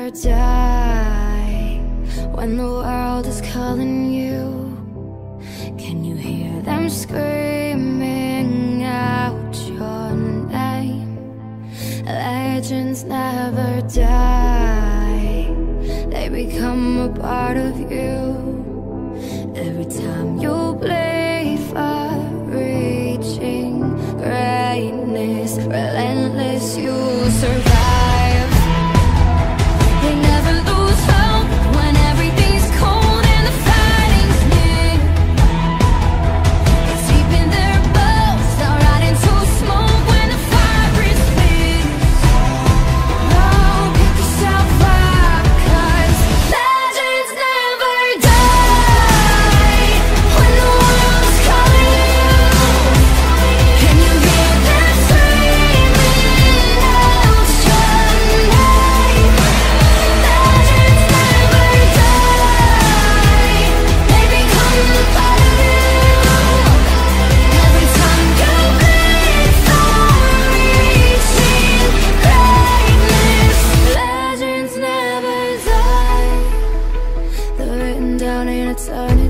never die. When the world is calling you, can you hear them screaming out your name? Legends never die, they become a part of you. Every time you bleed for reaching greatness, relentless, you survive. They never lose hope when everything's cold and the fighting's near. It's deep in their bones, they'll ride into smoke when the fire is fierce. Oh, pick yourself up, 'cause legends never die. When the world is calling you, can you hear them screaming out your name? Legends never die, they become a part of you. Every time you bleed for reaching greatness, legends never die. They're written down in eternity.